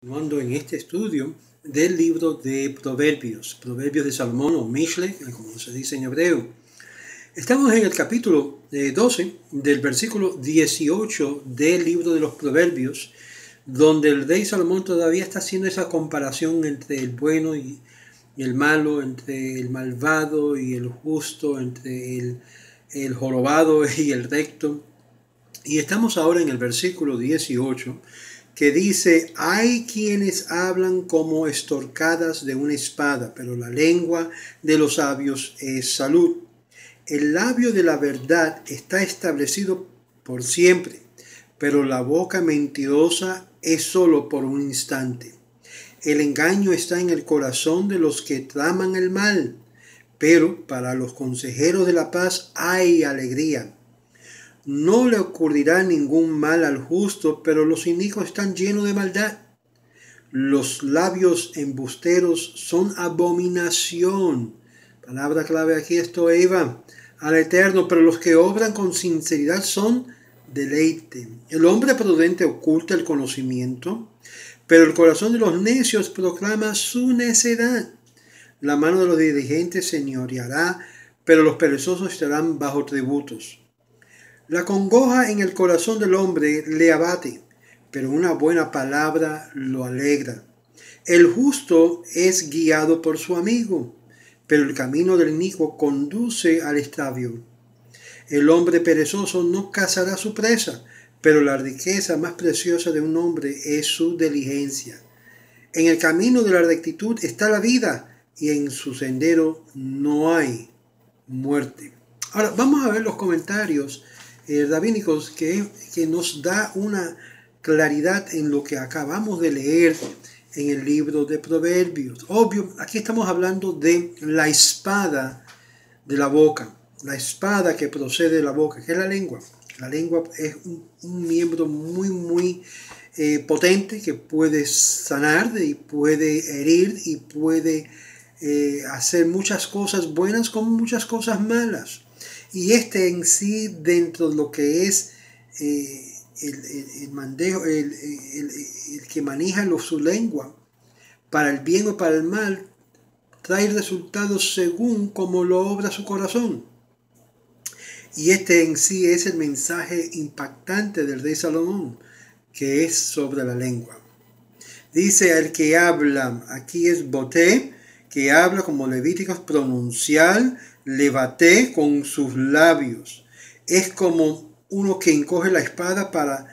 Continuando en este estudio del libro de Proverbios de Salomón o Mishle, como se dice en hebreo. Estamos en el capítulo 12 del versículo 18 del libro de los Proverbios, donde el rey Salomón todavía está haciendo esa comparación entre el bueno y el malo, entre el malvado y el justo, entre el jorobado y el recto. Y estamos ahora en el versículo 18, que dice: hay quienes hablan como estorcadas de una espada, pero la lengua de los sabios es salud. El labio de la verdad está establecido por siempre, pero la boca mentirosa es solo por un instante. El engaño está en el corazón de los que traman el mal, pero para los consejeros de la paz hay alegría. No le ocurrirá ningún mal al justo, pero los inicuos están llenos de maldad. Los labios embusteros son abominación. Palabra clave aquí, esto iba al Eterno, pero los que obran con sinceridad son deleite. El hombre prudente oculta el conocimiento, pero el corazón de los necios proclama su necedad. La mano de los diligentes señoreará, pero los perezosos estarán bajo tributos. La congoja en el corazón del hombre le abate, pero una buena palabra lo alegra. El justo es guiado por su amigo, pero el camino del inicuo conduce al extravío. El hombre perezoso no cazará su presa, pero la riqueza más preciosa de un hombre es su diligencia. En el camino de la rectitud está la vida, y en su sendero no hay muerte. Ahora vamos a ver los comentarios rabínicos que nos da una claridad en lo que acabamos de leer en el libro de Proverbios. Obvio, aquí estamos hablando de la espada de la boca, la espada que procede de la boca, que es la lengua. La lengua es un miembro muy potente que puede sanar y puede herir y puede hacer muchas cosas buenas como muchas cosas malas. Y en sí, dentro de lo que es el manejo, el que maneja su lengua, para el bien o para el mal, trae resultados según como lo obra su corazón. Y en sí es el mensaje impactante del rey Salomón, que es sobre la lengua. Dice: el que habla, aquí es boté, que habla como Levíticos, pronunciar, levaté con sus labios. Es como uno que encoge la espada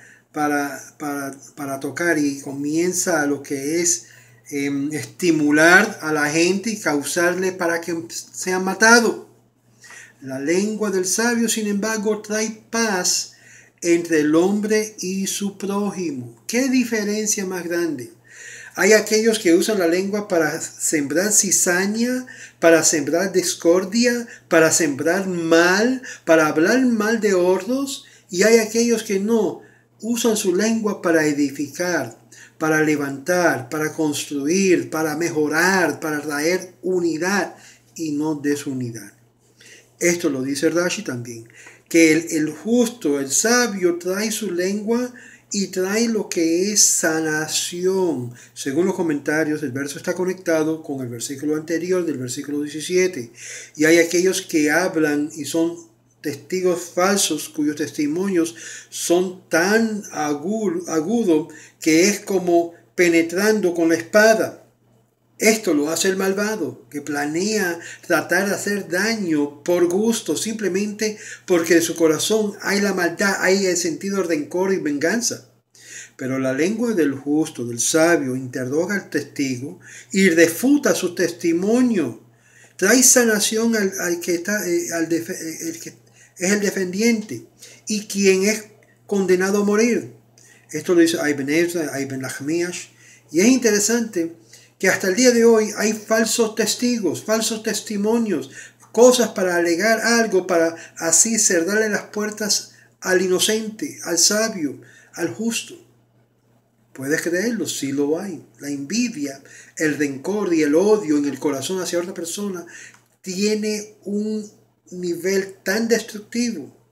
para tocar y comienza a lo que es estimular a la gente y causarle para que sea matado. La lengua del sabio, sin embargo, trae paz entre el hombre y su prójimo. ¿Qué diferencia más grande? Hay aquellos que usan la lengua para sembrar cizaña, para sembrar discordia, para sembrar mal, para hablar mal de otros, y hay aquellos que no, usan su lengua para edificar, para levantar, para construir, para mejorar, para traer unidad y no desunidad. Esto lo dice Rashi también, que el justo, el sabio, trae su lengua y trae lo que es sanación. Según los comentarios, el verso está conectado con el versículo anterior del versículo 17. Y hay aquellos que hablan y son testigos falsos cuyos testimonios son tan agudos que es como penetrando con la espada. Esto lo hace el malvado, que planea tratar de hacer daño por gusto, simplemente porque en su corazón hay la maldad, hay el sentido de rencor y venganza. Pero la lengua del justo, del sabio, interroga al testigo y refuta su testimonio. Trae sanación al que es el defendiente y quien es condenado a morir. Esto lo dice Ibn Ezra, Ibn Nachmias. Y es interesante que hasta el día de hoy hay falsos testigos, falsos testimonios, cosas para alegar algo, para así cerrarle las puertas al inocente, al sabio, al justo. ¿Puedes creerlo? Sí lo hay. La envidia, el rencor y el odio en el corazón hacia otra persona tiene un nivel tan destructivo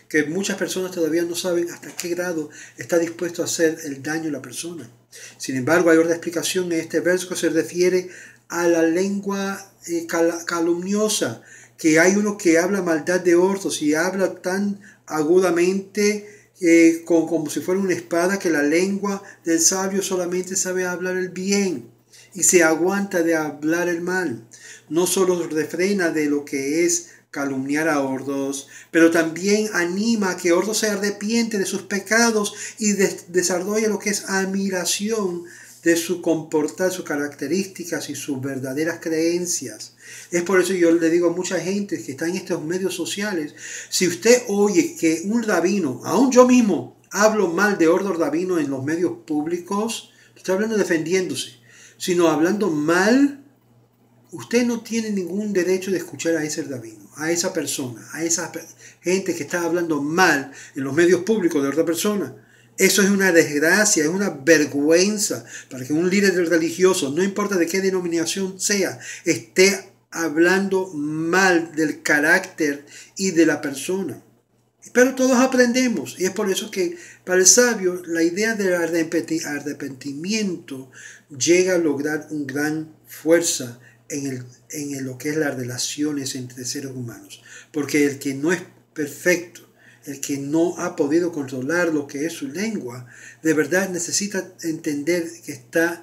que muchas personas todavía no saben hasta qué grado está dispuesto a hacer el daño a la persona. Sin embargo, hay otra explicación en este verso que se refiere a la lengua calumniosa, que hay uno que habla maldad de otros y habla tan agudamente como si fuera una espada, que la lengua del sabio solamente sabe hablar el bien y se aguanta de hablar el mal. No solo refrena de lo que es calumniar a otros, pero también anima a que otros se arrepienten de sus pecados y desarrolla lo que es admiración de su comportar, sus características y sus verdaderas creencias. Es por eso yo le digo a mucha gente que está en estos medios sociales, si usted oye que un rabino, aún yo mismo hablo mal de otro rabino en los medios públicos, no estoy hablando defendiéndose, sino hablando mal, usted no tiene ningún derecho de escuchar a ese rabino, a esa persona, a esa gente que está hablando mal en los medios públicos de otra persona. Eso es una desgracia, es una vergüenza para que un líder religioso, no importa de qué denominación sea, esté hablando mal del carácter y de la persona. Pero todos aprendemos, y es por eso que para el sabio la idea del arrepentimiento llega a lograr una gran fuerza en lo que es las relaciones entre seres humanos. Porque el que no es perfecto, el que no ha podido controlar lo que es su lengua, de verdad necesita entender que está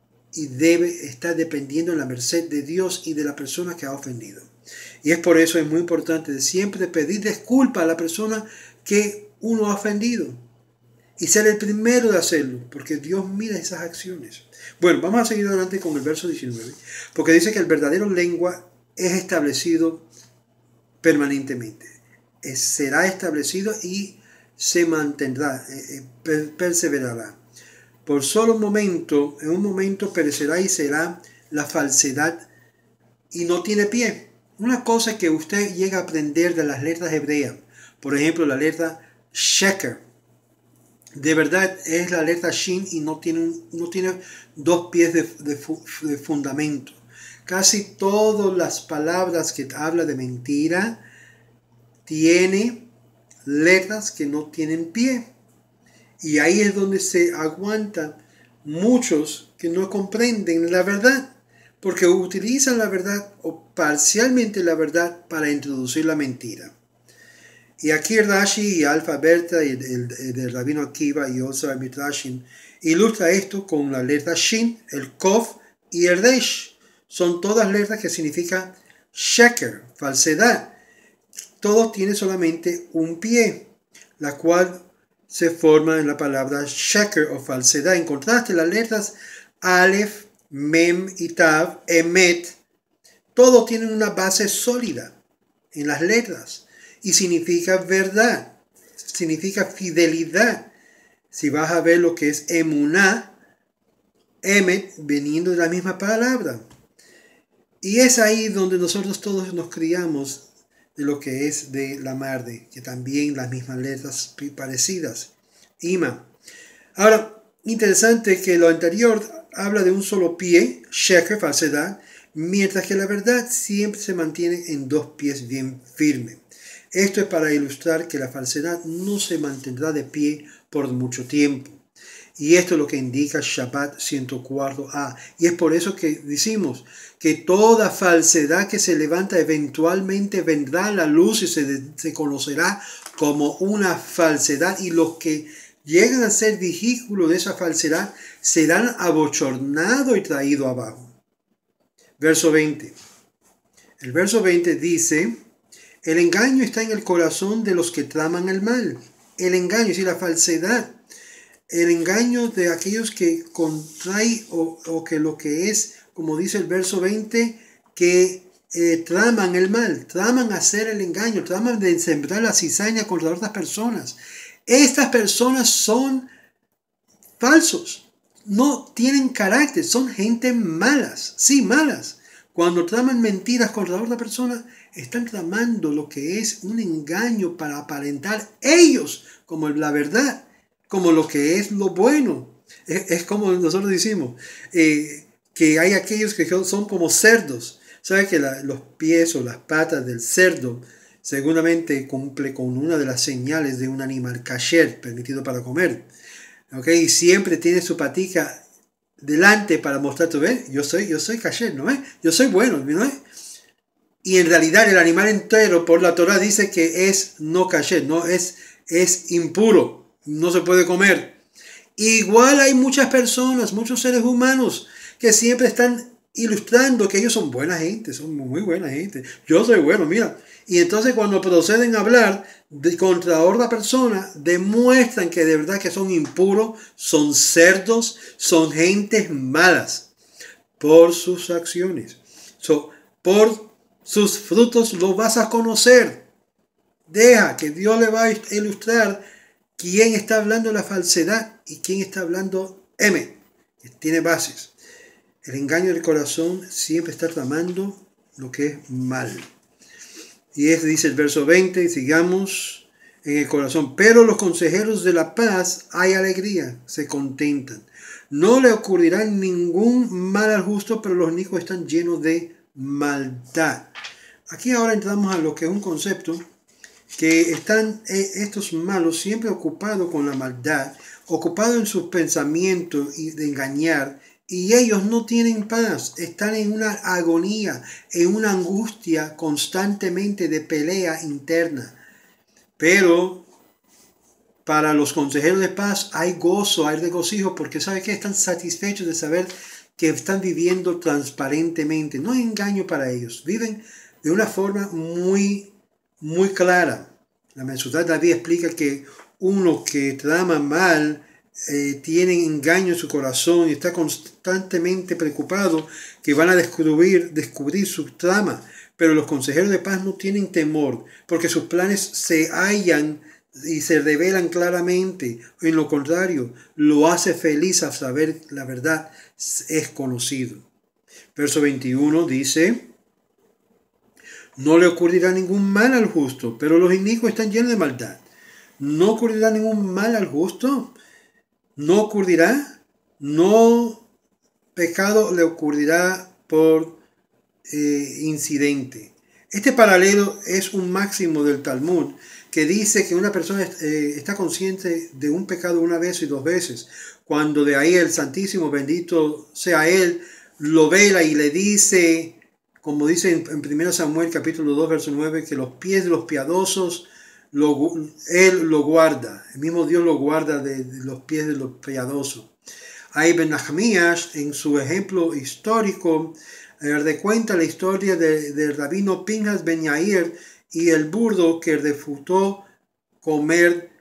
y debe estar dependiendo en la merced de Dios y de la persona que ha ofendido. Y es por eso es muy importante de siempre pedir disculpas a la persona que uno ha ofendido y ser el primero de hacerlo, porque Dios mira esas acciones. Bueno, vamos a seguir adelante con el verso 19, porque dice que el verdadero lengua es establecido permanentemente. Será establecido y se mantendrá, perseverará. Por solo un momento, en un momento perecerá y será la falsedad y no tiene pie. Una cosa que usted llega a aprender de las letras hebreas, por ejemplo la letra sheker, de verdad es la letra shin y no tiene dos pies de fundamento. Casi todas las palabras que habla de mentira tiene letras que no tienen pie. Y ahí es donde se aguantan muchos que no comprenden la verdad, porque utilizan la verdad o parcialmente la verdad para introducir la mentira. Y aquí Rashi y Alfa Berta y el Rabino Akiva y Osa Mitrashin ilustra esto con la letra Shin, el Kof y el Resh. Son todas letras que significan sheker, falsedad. Todo tiene solamente un pie, la cual se forma en la palabra sheker o falsedad. En contraste, las letras Aleph, Mem y Tav, Emet, todos tienen una base sólida en las letras y significa verdad, significa fidelidad. Si vas a ver lo que es Emuná, Emet, veniendo de la misma palabra. Y es ahí donde nosotros todos nos criamos de lo que es de la Marde, que también las mismas letras parecidas. Ima. Ahora, interesante que lo anterior habla de un solo pie, sheker, falsedad, mientras que la verdad siempre se mantiene en dos pies bien firmes. Esto es para ilustrar que la falsedad no se mantendrá de pie por mucho tiempo. Y esto es lo que indica Shabbat 104a. Y es por eso que decimos que toda falsedad que se levanta eventualmente vendrá a la luz y se conocerá como una falsedad. Y los que llegan a ser vehículos de esa falsedad serán abochornados y traídos abajo. Verso 20. El verso 20 dice: el engaño está en el corazón de los que traman el mal. El engaño, es decir, la falsedad. El engaño de aquellos que contraen o que lo que es, como dice el verso 20, que traman el mal, traman hacer el engaño, traman de sembrar la cizaña contra otras personas. Estas personas son falsos, no tienen carácter, son gente malas, sí, malas. Cuando traman mentiras contra otra persona, están tramando lo que es un engaño para aparentar ellos como la verdad, como lo que es lo bueno. Es como nosotros decimos, que hay aquellos que son como cerdos. ¿Sabe que los pies o las patas del cerdo seguramente cumple con una de las señales de un animal kasher, permitido para comer. ¿Okay? Y siempre tiene su patica delante para mostrar, ¿tú ves? Yo soy kasher, ¿no es? Yo soy bueno, ¿no es? Y en realidad el animal entero por la Torah dice que es no kasher, no es impuro, no se puede comer. Igual hay muchas personas, muchos seres humanos que siempre están ilustrando que ellos son buena gente, son muy buena gente. Yo soy bueno, mira. Y entonces cuando proceden a hablar contra otra persona, demuestran que de verdad que son impuros, son cerdos, son gentes malas por sus acciones. Por sus frutos lo vas a conocer. Deja que Dios le va a ilustrar quién está hablando la falsedad y quién está hablando M, que tiene bases. El engaño del corazón siempre está tramando lo que es mal. Y dice el verso 20, y sigamos en el corazón. Pero los consejeros de la paz hay alegría, se contentan. No le ocurrirá ningún mal al justo, pero los inicuos están llenos de maldad. Aquí ahora entramos a lo que es un concepto que están estos malos siempre ocupados con la maldad, ocupados en sus pensamientos y de engañar, y ellos no tienen paz, están en una agonía, en una angustia constantemente de pelea interna. Pero para los consejeros de paz hay gozo, hay regocijo, porque ¿sabe qué? Están satisfechos de saber que están viviendo transparentemente. No hay engaño para ellos, viven de una forma muy clara. La Mesudá David explica que uno que trama mal tiene engaño en su corazón y está constantemente preocupado que van a descubrir su trama. Pero los consejeros de paz no tienen temor porque sus planes se hallan y se revelan claramente. En lo contrario, lo hace feliz a saber la verdad es conocido. Verso 21 dice: no le ocurrirá ningún mal al justo, pero los inicuos están llenos de maldad. ¿No ocurrirá ningún mal al justo? ¿No ocurrirá? No pecado le ocurrirá por incidente. Este paralelo es un máximo del Talmud que dice que una persona está consciente de un pecado una vez y dos veces, cuando de ahí el Santísimo, bendito sea Él, lo vela y le dice, como dice en 1 Samuel capítulo 2 verso 9, que los pies de los piadosos Él lo guarda, el mismo Dios lo guarda de los pies de los piadosos. Ahí Ben Nahmías, en su ejemplo histórico, recuenta la historia del rabino Pinhas Ben Yair y el burdo que refutó comer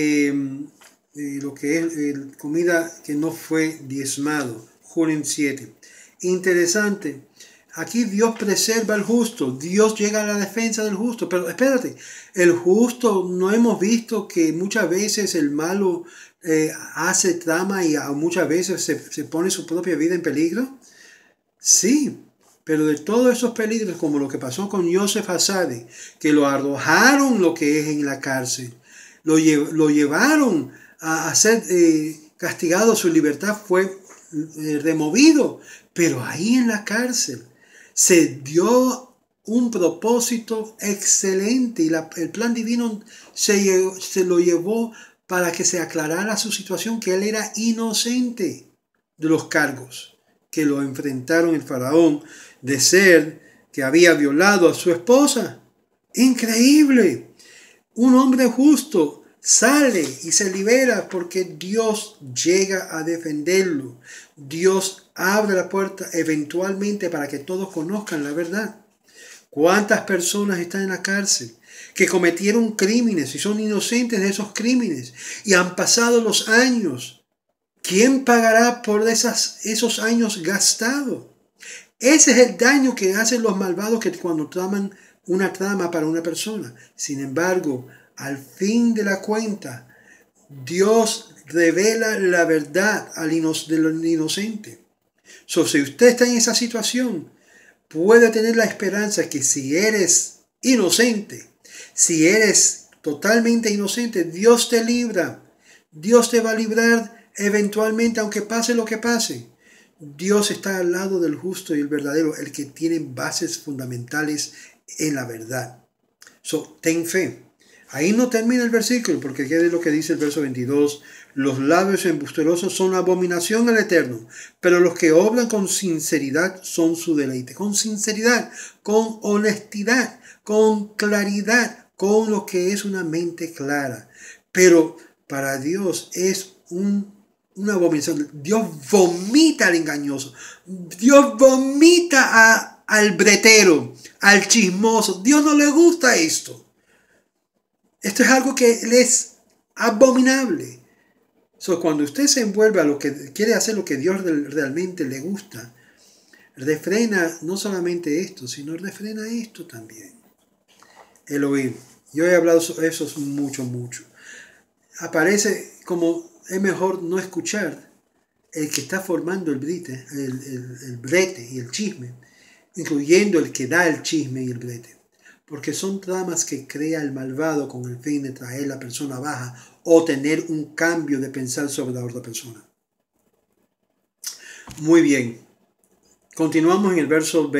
lo que es comida que no fue diezmado. Junim 7. Interesante. Aquí Dios preserva al justo. Dios llega a la defensa del justo. Pero espérate, el justo, ¿no hemos visto que muchas veces el malo hace trama y muchas veces se pone su propia vida en peligro? Sí, pero de todos esos peligros, como lo que pasó con Yosef Hassadi, que lo arrojaron lo que es en la cárcel, lo llevaron a ser castigado, su libertad fue removido, pero ahí en la cárcel se dio un propósito excelente y el plan divino se lo llevó para que se aclarara su situación, que él era inocente de los cargos que lo enfrentaron el faraón de ser que había violado a su esposa. Increíble. Un hombre justo sale y se libera porque Dios llega a defenderlo. Dios abre la puerta eventualmente para que todos conozcan la verdad. ¿Cuántas personas están en la cárcel que cometieron crímenes y son inocentes de esos crímenes y han pasado los años? ¿Quién pagará por esos años gastados? Ese es el daño que hacen los malvados que cuando traman una trama para una persona. Sin embargo, al fin de la cuenta, Dios revela la verdad del inocente. Si usted está en esa situación, puede tener la esperanza que si eres inocente, si eres totalmente inocente, Dios te libra. Dios te va a librar eventualmente, aunque pase lo que pase. Dios está al lado del justo y el verdadero, el que tiene bases fundamentales en la verdad. Ten fe. Ahí no termina el versículo, porque ¿qué es lo que dice el verso 22? Los labios embusterosos son abominación al Eterno, pero los que obran con sinceridad son su deleite. Con sinceridad, con honestidad, con claridad, con lo que es una mente clara. Pero para Dios es una abominación. Dios vomita al engañoso. Dios vomita al bretero, al chismoso. Dios no le gusta esto. Esto es algo que le es abominable. Cuando usted se envuelve a lo que quiere hacer, lo que Dios realmente le gusta, refrena no solamente esto, sino refrena esto también. El oír. Yo he hablado sobre eso mucho. Aparece como es mejor no escuchar el que está formando el brete y el chisme, incluyendo el que da el chisme y el brete. Porque son tramas que crea el malvado con el fin de traer a la persona baja o tener un cambio de pensar sobre la otra persona. Muy bien. Continuamos en el verso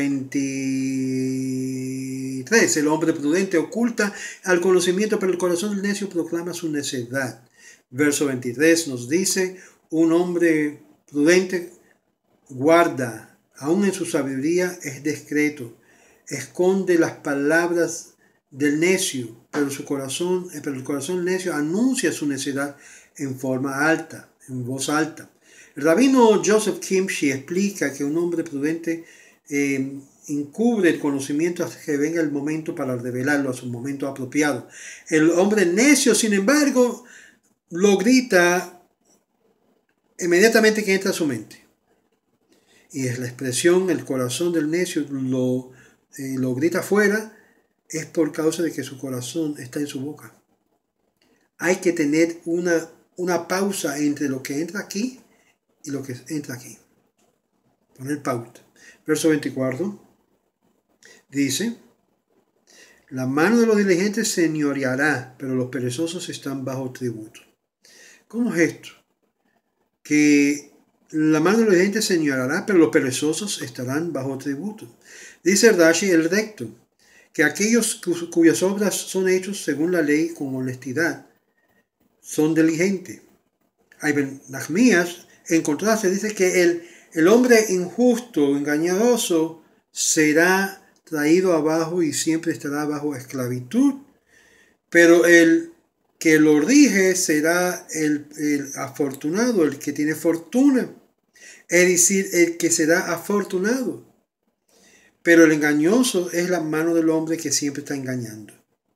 23. El hombre prudente oculta al conocimiento, pero el corazón del necio proclama su necedad. Verso 23 nos dice, un hombre prudente guarda, aún en su sabiduría es discreto. Esconde las palabras del necio, pero el corazón necio anuncia su necedad en forma alta, en voz alta. El rabino Joseph Kimchi explica que un hombre prudente encubre el conocimiento hasta que venga el momento para revelarlo a su momento apropiado. El hombre necio, sin embargo, lo grita inmediatamente que entra a su mente. Y es la expresión, el corazón del necio lo grita afuera, es por causa de que su corazón está en su boca. Hay que tener una pausa entre lo que entra aquí y lo que entra aquí. Poner pauta. Verso 24 dice, la mano de los diligentes se señoreará, pero los perezosos están bajo tributo. ¿Cómo es esto? Que la mano de los diligentes se señoreará, pero los perezosos estarán bajo tributo. Dice Rashi, el recto, que aquellos cuyas obras son hechos según la ley con honestidad son diligentes. Ibn Nachmías, en contraste, dice que el hombre injusto, engañoso, será traído abajo y siempre estará bajo esclavitud, pero el que lo rige será el afortunado, el que tiene fortuna, es decir, el que será afortunado. Pero el engañoso es la mano del hombre que siempre está engañando.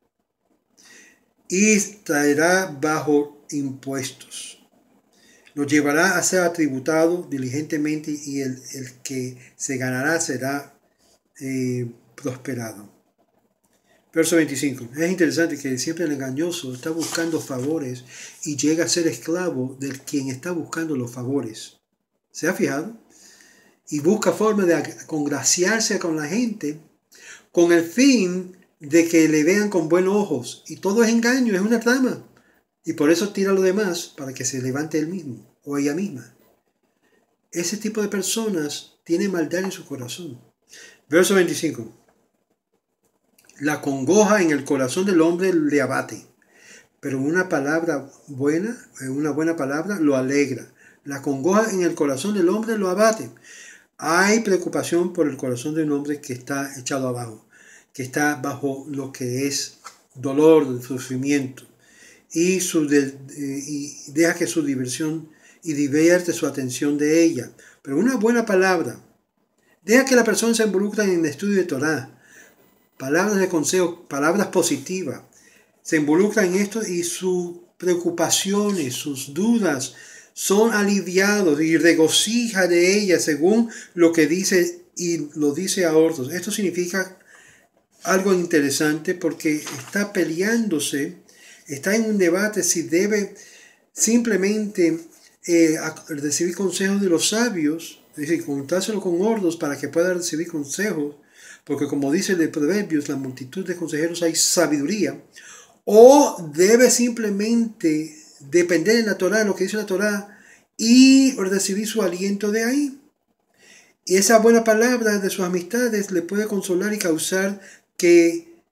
Y traerá bajo impuestos. Lo llevará a ser atributado diligentemente y el que se ganará será prosperado. Verso 25. Es interesante que siempre el engañoso está buscando favores y llega a ser esclavo del quien está buscando los favores. ¿Se ha fijado? Y busca forma de congraciarse con la gente con el fin de que le vean con buenos ojos. Y todo es engaño, es una trama. Y por eso tira lo demás para que se levante él mismo o ella misma. Ese tipo de personas tiene maldad en su corazón. Verso 25. La congoja en el corazón del hombre le abate, pero una buena palabra lo alegra. La congoja en el corazón del hombre lo abate. Hay preocupación por el corazón de un hombre que está echado abajo, que está bajo lo que es dolor, sufrimiento, y deja que su diversión y divierte su atención de ella. Pero una buena palabra, deja que la persona se involucre en el estudio de Torah, palabras de consejo, palabras positivas, se involucra en esto y sus preocupaciones, sus dudas, son aliviados y regocija de ella según lo que dice y lo dice a otros. Esto significa algo interesante porque está peleándose, está en un debate si debe simplemente recibir consejos de los sabios, es decir, contárselo con hordos para que pueda recibir consejos, porque como dice el Proverbios, la multitud de consejeros hay sabiduría, o debe simplemente depender en la Torah, de lo que dice la Torah, y recibir su aliento de ahí. Y esa buena palabra de sus amistades le puede consolar y causar que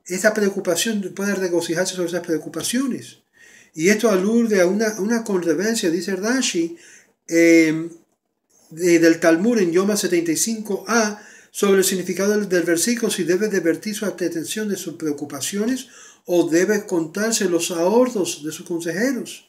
esa preocupación, pueda regocijarse sobre esas preocupaciones. Y esto alude a una controversia, dice Rashi, del Talmud en Yoma 75a, sobre el significado del versículo, si debe divertir su atención de sus preocupaciones o debe contarse los ahorros de sus consejeros.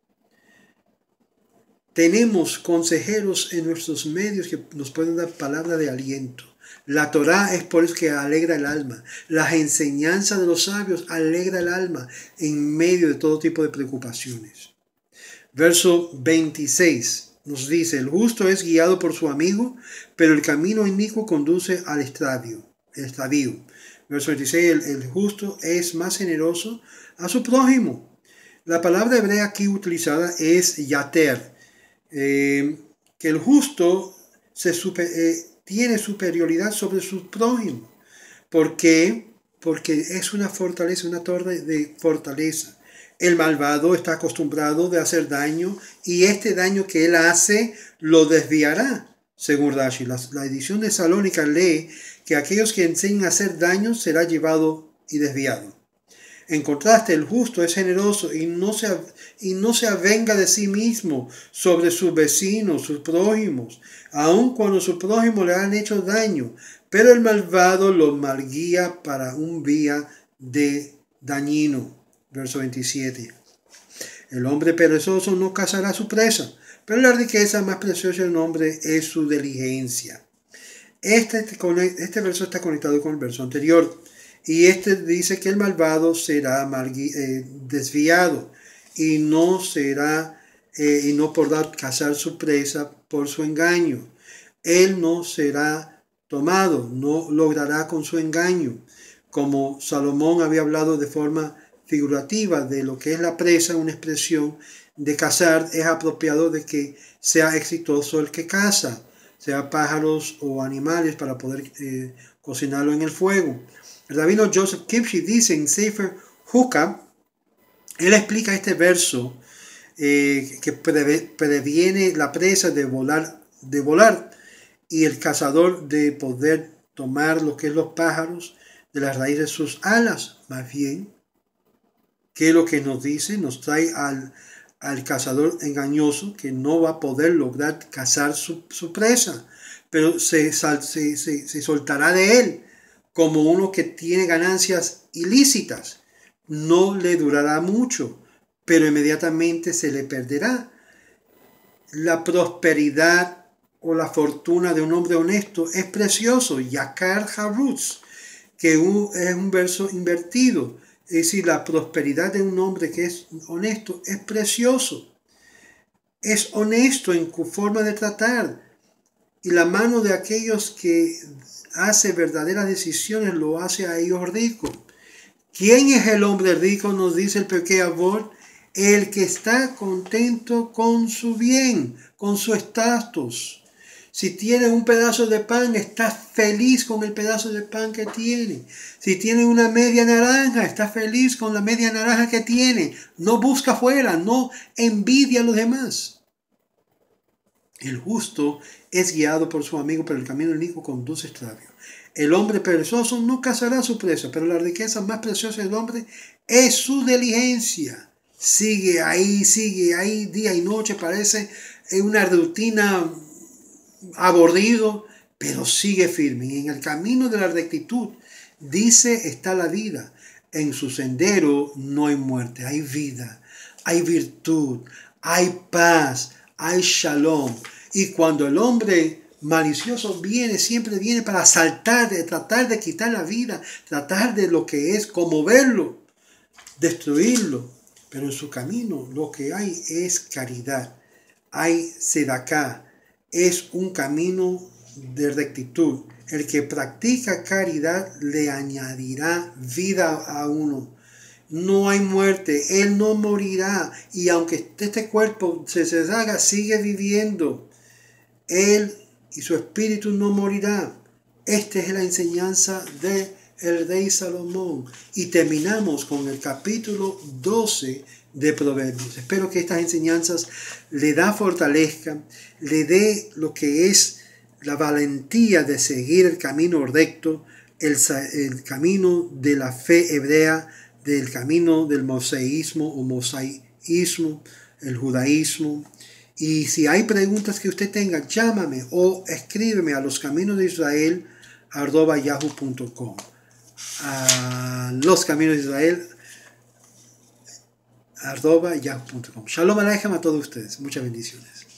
Tenemos consejeros en nuestros medios que nos pueden dar palabra de aliento. La Torá es por eso que alegra el alma. Las enseñanzas de los sabios alegra el alma en medio de todo tipo de preocupaciones. Verso 26 nos dice, el justo es guiado por su amigo, pero el camino inicuo conduce al extravío. Verso 26, el justo es más generoso a su prójimo. La palabra hebrea aquí utilizada es yater, que el justo tiene superioridad sobre su prójimo. ¿Por qué? Porque es una fortaleza, una torre de fortaleza. El malvado está acostumbrado de hacer daño y este daño que él hace lo desviará. Según Rashi, la edición de Salónica lee que aquellos que enseñan a hacer daño será llevado y desviado. En contraste, el justo es generoso y no se avenga de sí mismo sobre sus vecinos, sus prójimos, aun cuando sus prójimos le han hecho daño, pero el malvado lo malguía para un vía de dañino. Verso 27. El hombre perezoso no cazará su presa, pero la riqueza más preciosa del hombre es su diligencia. Este verso está conectado con el verso anterior. Y dice que el malvado será desviado y no podrá cazar su presa por su engaño. Él no será tomado, no logrará con su engaño. Como Salomón había hablado de forma figurativa de lo que es la presa, una expresión de cazar, es apropiado de que sea exitoso el que caza, sea pájaros o animales para poder cocinarlo en el fuego. El rabino Joseph Kipshi dice en Sefer Hukah, él explica este verso que previene la presa de volar y el cazador de poder tomar lo que es los pájaros de las raíces de sus alas. Más bien, que lo que nos dice, nos trae al cazador engañoso que no va a poder lograr cazar su presa, pero se soltará de él como uno que tiene ganancias ilícitas. No le durará mucho, pero inmediatamente se le perderá. La prosperidad o la fortuna de un hombre honesto es precioso. Yakar Harutz, que es un verso invertido. Es decir, la prosperidad de un hombre que es honesto es precioso. Es honesto en su forma de tratar. Y la mano de aquellos que hace verdaderas decisiones lo hace a ellos ricos. ¿Quién es el hombre rico? Nos dice el Pirkei Avot, el que está contento con su bien, con su estatus. Si tiene un pedazo de pan, está feliz con el pedazo de pan que tiene. Si tiene una media naranja, está feliz con la media naranja que tiene. No busca afuera, no envidia a los demás. El justo es guiado por su amigo, pero el camino inicuo conduce a extravío. El hombre perezoso no cazará su presa, pero la riqueza más preciosa del hombre es su diligencia. Sigue ahí día y noche, parece una rutina aburrido, pero sigue firme. Y en el camino de la rectitud, dice, está la vida. En su sendero no hay muerte, hay vida, hay virtud, hay paz, hay shalom. Y cuando el hombre malicioso siempre viene para asaltar, tratar de quitar la vida, tratar de lo que es conmoverlo, destruirlo. Pero en su camino lo que hay es caridad, hay sedaká, es un camino de rectitud. El que practica caridad le añadirá vida a uno. No hay muerte, él no morirá. Y aunque este cuerpo se deshaga, sigue viviendo. Él y su espíritu no morirá. Esta es la enseñanza del rey Salomón. Y terminamos con el capítulo 12 de Proverbios. Espero que estas enseñanzas le fortalezcan, le dé lo que es la valentía de seguir el camino recto, el camino de la fe hebrea, del camino del mosaísmo o mosaicismo, el judaísmo. Y si hay preguntas que usted tenga, llámame o escríbeme a loscaminosdeisrael@yahoo.com. A loscaminosdeisrael@yahoo.com. Shalom Aleichem a todos ustedes. Muchas bendiciones.